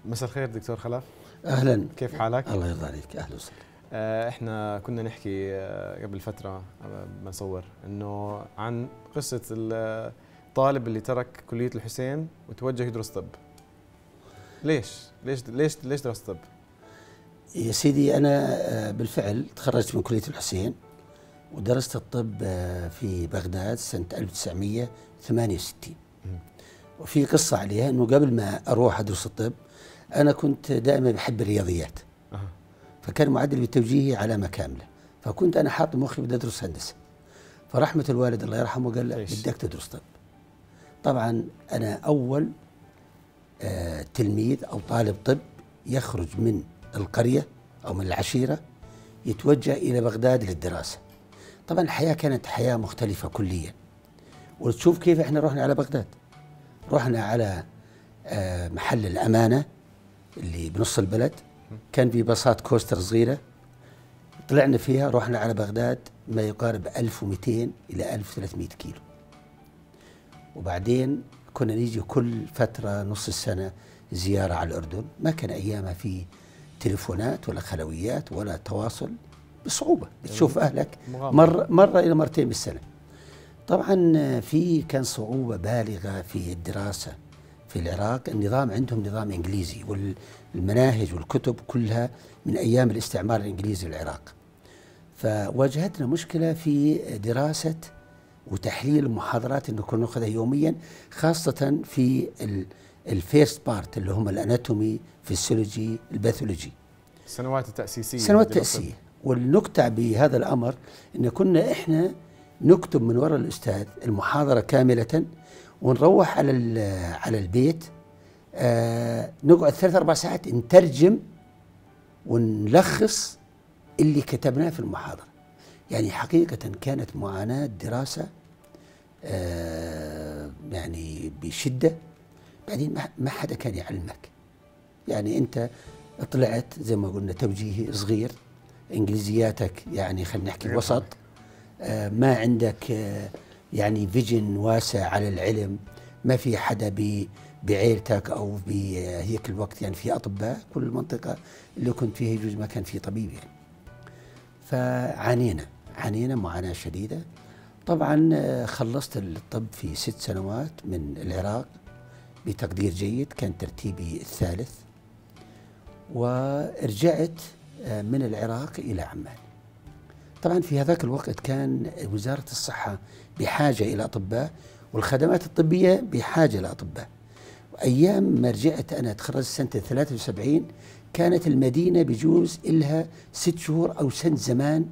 مساء الخير دكتور خلف. اهلا. كيف حالك؟ الله يرضى عليك. اهلا وسهلا. احنا كنا نحكي قبل فتره بنصور انه عن قصه الطالب اللي ترك كليه الحسين وتوجه يدرس طب. ليش درس طب؟ يا سيدي انا بالفعل تخرجت من كليه الحسين ودرست الطب في بغداد سنه 1968. وفي قصه عليها انه قبل ما اروح ادرس الطب انا كنت دائما بحب الرياضيات. فكان معدل بالتوجيهي علامه كامله، فكنت انا حاط مخي بدي ادرس هندسه. فرحمه الوالد الله يرحمه قال لي بدك تدرس طب. طبعا انا اول تلميذ او طالب طب يخرج من القريه او من العشيره يتوجه الى بغداد للدراسه. طبعا الحياه كانت حياه مختلفه كليا. وتشوف كيف احنا رحنا على بغداد. رحنا على محل الامانه اللي بنص البلد، كان في باصات كوستر صغيره طلعنا فيها، رحنا على بغداد ما يقارب 1200 الى 1300 كيلو. وبعدين كنا نيجي كل فتره نص السنه زياره على الاردن. ما كان ايامها في تليفونات ولا خلويات ولا تواصل، بصعوبه بتشوف اهلك مره الى مرتين بالسنه. طبعا كان صعوبه بالغه في الدراسه في العراق. النظام عندهم نظام انجليزي، والمناهج والكتب كلها من ايام الاستعمار الانجليزي للعراق. فواجهتنا مشكله في دراسه وتحليل المحاضرات اللي كنا ناخذها يوميا، خاصه في الفيرست بارت اللي هم الاناتومي، فيسيولوجي، الباثولوجي. السنوات التاسيسيه. سنوات تاسيسيه. والنكته بهذا الامر ان كنا احنا نكتب من وراء الاستاذ المحاضره كامله، ونروح على البيت نقعد 3-4 ساعات نترجم ونلخص اللي كتبناه في المحاضرة. يعني حقيقة كانت معاناة دراسة يعني بشدة. بعدين ما حدا كان يعلمك. يعني أنت طلعت زي ما قلنا توجيهي صغير، إنجليزياتك يعني خلينا نحكي وسط، ما عندك يعني فيجن واسع على العلم. ما في حدا بعيلتك او بهيك الوقت، يعني في اطباء، كل المنطقه اللي كنت فيها يجوز ما كان في طبيب يعني. فعانينا معاناه شديده. طبعا خلصت الطب في 6 سنوات من العراق بتقدير جيد، كان ترتيبي الثالث. ورجعت من العراق الى عمان. طبعا في هذاك الوقت كان وزارة الصحة بحاجة إلى أطباء، والخدمات الطبية بحاجة إلى أطباء. أيام ما رجعت أنا تخرجت سنة 73 كانت المدينة بجوز إلها 6 شهور أو سنة زمان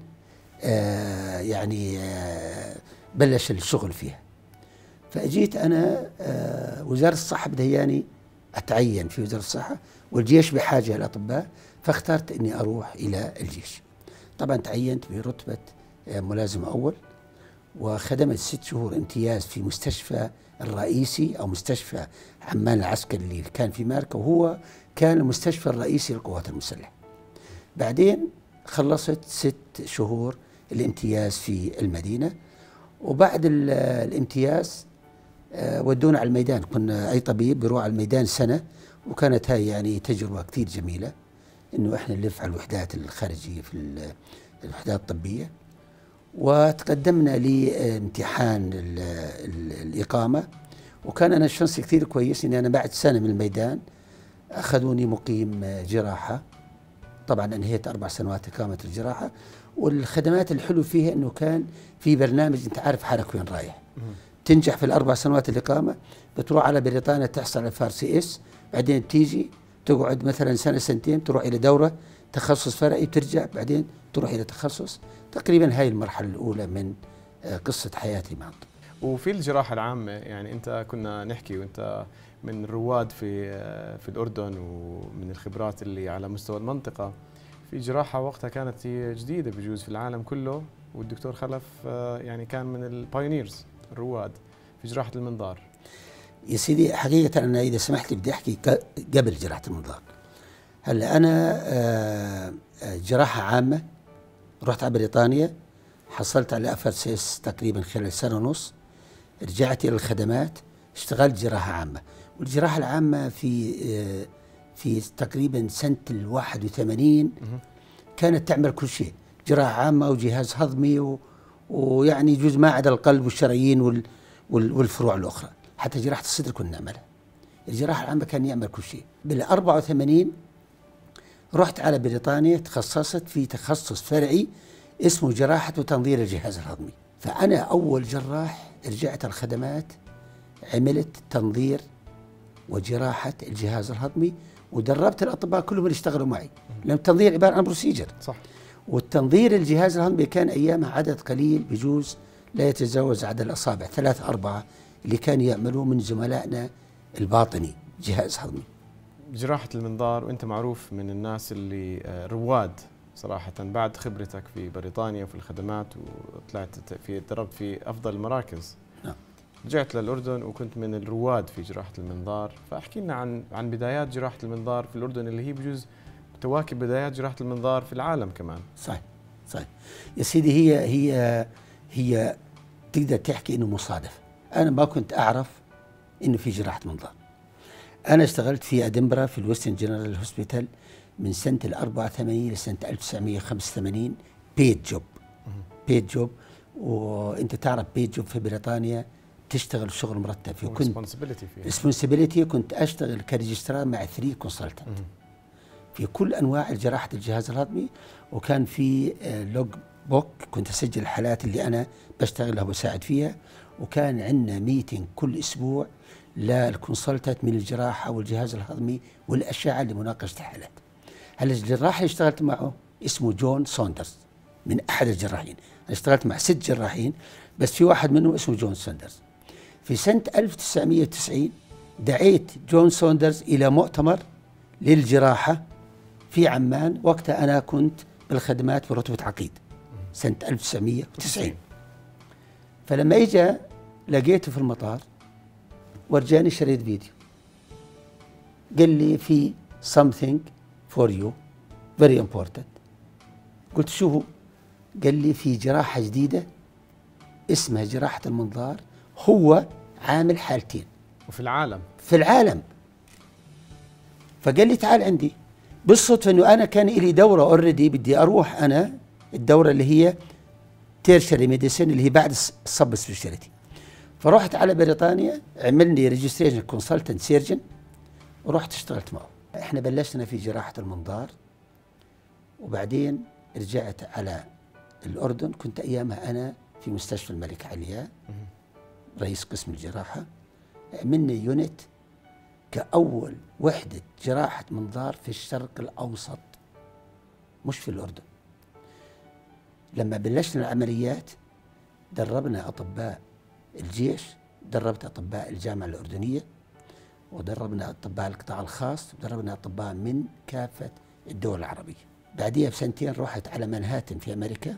بلش الشغل فيها. فأجيت أنا وزارة الصحة بدهياني أتعين في وزارة الصحة، والجيش بحاجة إلى أطباء، فاخترت أني أروح إلى الجيش. طبعا تعينت برتبة ملازم أول، وخدمت 6 شهور امتياز في مستشفى الرئيسي أو مستشفى عمان العسكري اللي كان في ماركة، وهو كان المستشفى الرئيسي للقوات المسلحة. بعدين خلصت 6 شهور الامتياز في المدينة، وبعد الامتياز ودونا على الميدان. كنا أي طبيب بيروح على الميدان سنة، وكانت هاي يعني تجربة كثير جميلة، انه احنا نلف على الوحدات الخارجيه في الوحدات الطبيه. وتقدمنا لامتحان الاقامه، وكان انا شانسي كثير كويس اني انا بعد سنه من الميدان اخذوني مقيم جراحه. طبعا انهيت 4 سنوات اقامه الجراحه. والخدمات الحلو فيها انه كان في برنامج انت عارف حالك وين رايح. تنجح في ال4 سنوات الاقامه بتروح على بريطانيا تحصل على FRCS، بعدين تيجي تقعد مثلا سنة سنتين، تروح إلى دورة تخصص فرعي، ترجع بعدين تروح إلى تخصص. تقريبا هاي المرحلة الأولى من قصة حياتي مع الطب. وفي الجراحة العامة، يعني أنت كنا نحكي وأنت من الرواد في الأردن ومن الخبرات اللي على مستوى المنطقة، في جراحة وقتها كانت جديدة بجوز في العالم كله، والدكتور خلف يعني كان من البايونيرز الرواد في جراحة المنظار. يا سيدي حقيقة أنا إذا سمحت لي بدي أحكي قبل جراحة المنظار. هلا أنا جراحة عامة رحت على بريطانيا، حصلت على FRCS تقريبا خلال 1.5 سنة. رجعت إلى الخدمات، اشتغلت جراحة عامة. والجراحة العامة في في تقريبا سنة 81 كانت تعمل كل شيء، جراحة عامة وجهاز هضمي ويعني جزء ما عدا القلب والشرايين والفروع الأخرى، حتى جراحة الصدر كنا نعملها. الجراحة العامة كان يعمل كل شيء. بال 84 رحت على بريطانيا، تخصصت في تخصص فرعي اسمه جراحة وتنظير الجهاز الهضمي. فأنا أول جراح رجعت الخدمات، عملت تنظير وجراحة الجهاز الهضمي، ودربت الأطباء كلهم اللي اشتغلوا معي، لأن التنظير عبارة عن بروسيجر. صح. والتنظير الجهاز الهضمي كان أيامها عدد قليل، بجوز لا يتجاوز عدد الأصابع 3 4 اللي كانوا يعملوه من زملائنا الباطني جهاز هضمي. جراحة المنظار، وأنت معروف من الناس اللي رواد صراحة بعد خبرتك في بريطانيا وفي الخدمات، وطلعت دربت في أفضل المراكز. نعم. رجعت للأردن وكنت من الرواد في جراحة المنظار، فأحكي لنا عن بدايات جراحة المنظار في الأردن، اللي هي بجوز تواكب بدايات جراحة المنظار في العالم كمان. صحيح صحيح يا سيدي. هي تقدر تحكي إنه مصادف. أنا ما كنت أعرف إنه في جراحة منظار. أنا اشتغلت في أدنبرا في الويسترن جنرال هوسبيتال من سنة 84 لسنة 1985 بيد جوب. وأنت تعرف بيد جوب في بريطانيا تشتغل شغل مرتب فيه. كنت ريسبونسبيلتي، كنت أشتغل كريجسترار مع 3 كونسلتنت في كل أنواع جراحة الجهاز الهضمي، وكان في لوج بوك كنت أسجل الحالات اللي أنا بشتغلها وبساعد فيها، وكان عندنا ميتنج كل أسبوع للكونسلتنت من الجراحة والجهاز الهضمي والأشعة لمناقشة الحالات. هلا الجراح اللي اشتغلت معه اسمه جون سوندرز، من أحد الجراحين. أنا اشتغلت مع 6 جراحين، بس في واحد منهم اسمه جون سوندرز. في سنة 1990 دعيت جون سوندرز إلى مؤتمر للجراحة في عمان، وقتها أنا كنت بالخدمات برتبة عقيد سنة 1990. فلما إجا لقيته في المطار ورجاني شريط فيديو، قال لي في something for you very important. قلت شو هو؟ قال لي في جراحة جديدة اسمها جراحة المنظار، هو عامل حالتين وفي العالم في العالم. فقال لي تعال عندي. بالصدفة انه انا كان لي دورة اوريدي بدي اروح انا الدورة اللي هي تيرشري ميديسين اللي هي بعد الصب سبيشاليتي. فرحت على بريطانيا، عملني ريجستريشن كونسلتنت سيرجن ورحت اشتغلت معه. احنا بلشنا في جراحة المنظار، وبعدين رجعت على الأردن. كنت أيامها أنا في مستشفى الملك علياء رئيس قسم الجراحة. عملنا يونت كأول وحدة جراحة منظار في الشرق الأوسط، مش في الأردن. لما بلشنا العمليات دربنا أطباء الجيش، دربت أطباء الجامعة الأردنية، ودربنا أطباء القطاع الخاص، ودربنا أطباء من كافة الدول العربية. بعديها بسنتين رحت على منهاتن في أمريكا،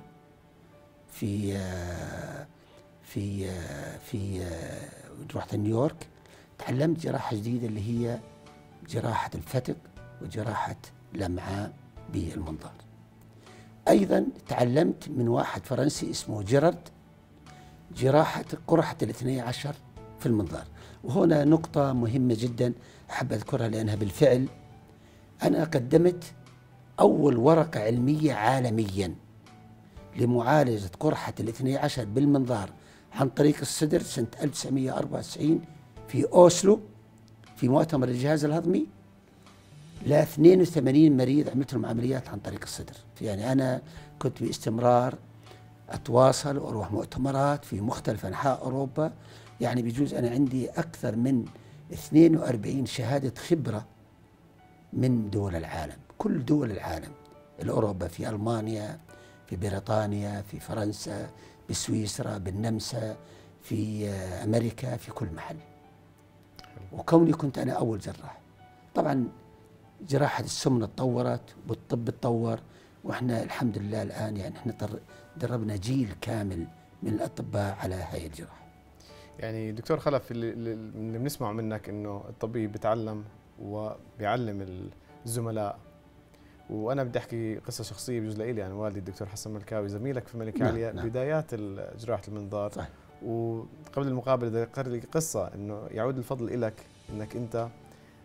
رحت نيويورك، تعلمت جراحة جديدة اللي هي جراحة الفتق وجراحة الأمعاء بالمنظار. أيضا تعلمت من واحد فرنسي اسمه جيرارد جراحة قرحة 12 في المنظار. وهنا نقطة مهمة جدا أحب أذكرها، لأنها بالفعل أنا قدمت أول ورقة علمية عالميا لمعالجة قرحة 12 بالمنظار عن طريق الصدر سنة 1994 في أوسلو في مؤتمر الجهاز الهضمي. ل 82 مريض عملت لهم عمليات عن طريق الصدر. يعني أنا كنت باستمرار أتواصل وأروح مؤتمرات في مختلف أنحاء أوروبا. يعني بجوز أنا عندي أكثر من 42 شهادة خبرة من دول العالم، كل دول العالم، الأوروبا، في ألمانيا، في بريطانيا، في فرنسا، بسويسرا، بالنمسا، في أمريكا، في كل محل. وكوني كنت أنا أول جراح. طبعا جراحة السمنة تطورت والطب تطور، وإحنا الحمد لله الآن يعني إحنا دربنا جيل كامل من الأطباء على هاي الجراحة. يعني دكتور خلف، اللي بنسمعه منك إنه الطبيب بيتعلم وبيعلم الزملاء. وأنا بدي أحكي قصة شخصية بجوز لإلي عن والدي الدكتور حسن ملكاوي، زميلك في ملك عليا. نعم. بدايات جراحة المنظار. صح. وقبل المقابلة ذكر لي قصة إنه يعود الفضل إلك، إنك أنت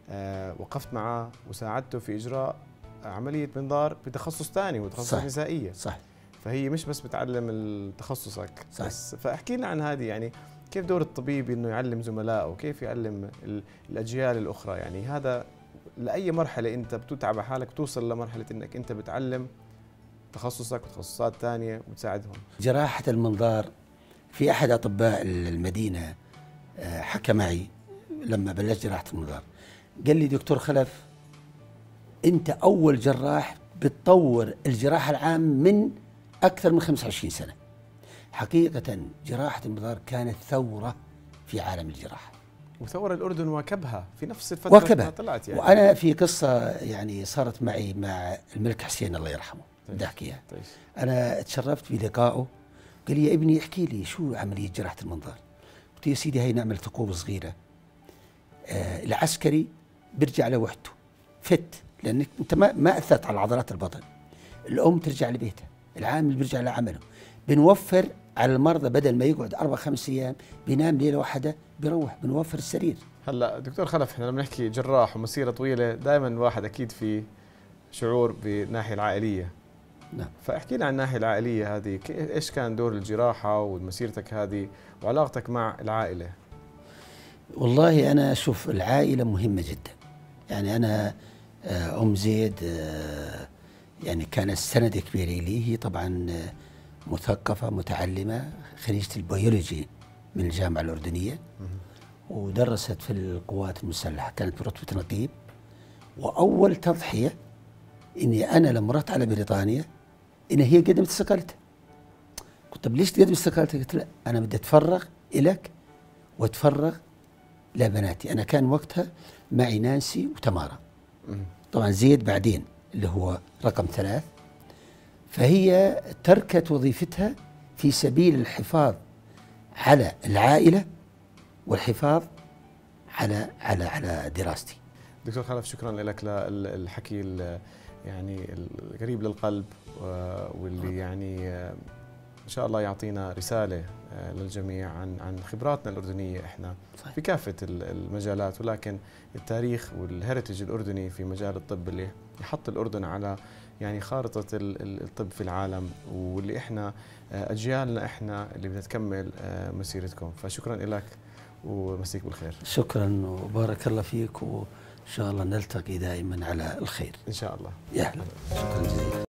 وقفت معه وساعدته في إجراء عملية منظار بتخصص ثاني وتخصص نسائية. صح. فهي مش بس بتعلم تخصصك صح. بس. فاحكي لنا عن هذه، يعني كيف دور الطبيب انه يعلم زملائه، كيف يعلم الاجيال الاخرى؟ يعني هذا لاي مرحله انت بتتعب على حالك توصل لمرحله انك انت بتعلم تخصصك وتخصصات ثانيه وتساعدهم. جراحه المنظار، في احد اطباء المدينه حكى معي لما بلشت جراحه المنظار، قال لي دكتور خلف انت اول جراح بتطور الجراحه العام من اكثر من 25 سنه. حقيقه جراحه المنظار كانت ثوره في عالم الجراحه، وثور الأردن واكبها في نفس الفترة واكبها. طلعت يعني. وأنا في قصة يعني صارت معي مع الملك حسين الله يرحمه، بدي أحكيها. أنا تشرفت بلقائه، قال لي يا ابني احكي لي شو عملية جراحة المنظار؟ قلت يا سيدي هي نعمل ثقوب صغيرة، العسكري بيرجع لوحده فت، لأنك أنت ما أثرت على عضلات البطن. الأم ترجع لبيتها، العامل بيرجع لعمله. بنوفر على المرضى بدل ما يقعد 4-5 أيام بينام ليلة واحدة بيروح، بنوفر السرير. هلا دكتور خلف، احنا لما نحكي جراح ومسيرة طويلة دائما الواحد أكيد في شعور بالناحية العائلية. نعم. فاحكي لنا عن الناحية العائلية هذه، ايش كان دور الجراحة ومسيرتك هذه وعلاقتك مع العائلة؟ والله أنا أشوف العائلة مهمة جدا. يعني أنا أم زيد يعني كانت سند كبير لي. هي طبعا مثقفة متعلمة، خريجة البيولوجي من الجامعة الأردنية، ودرست في القوات المسلحة، كانت برتبة نقيب. وأول تضحية إني أنا لما رحت على بريطانيا إن هي قدمت استقالتها. قلت طب ليش تقدم استقالتها؟ قلت لا أنا بدي أتفرغ إلك وأتفرغ لبناتي. أنا كان وقتها معي نانسي وتمارا، طبعا زيد بعدين اللي هو رقم 3. فهي تركت وظيفتها في سبيل الحفاظ على العائلة والحفاظ على دراستي. دكتور خلف، شكرا لك للحكي يعني القريب للقلب، واللي يعني ان شاء الله يعطينا رسالة للجميع عن خبراتنا الأردنية احنا صحيح. في كافة المجالات، ولكن التاريخ والهيريتج الأردني في مجال الطب اللي يحط الأردن على يعني خارطة الطب في العالم، واللي احنا أجيالنا احنا اللي بدها تكمل مسيرتكم. فشكرا لك ومسيك بالخير. شكرا وبارك الله فيك، وإن شاء الله نلتقي دائما على الخير إن شاء الله. يا أهلا. شكرا جزيلا.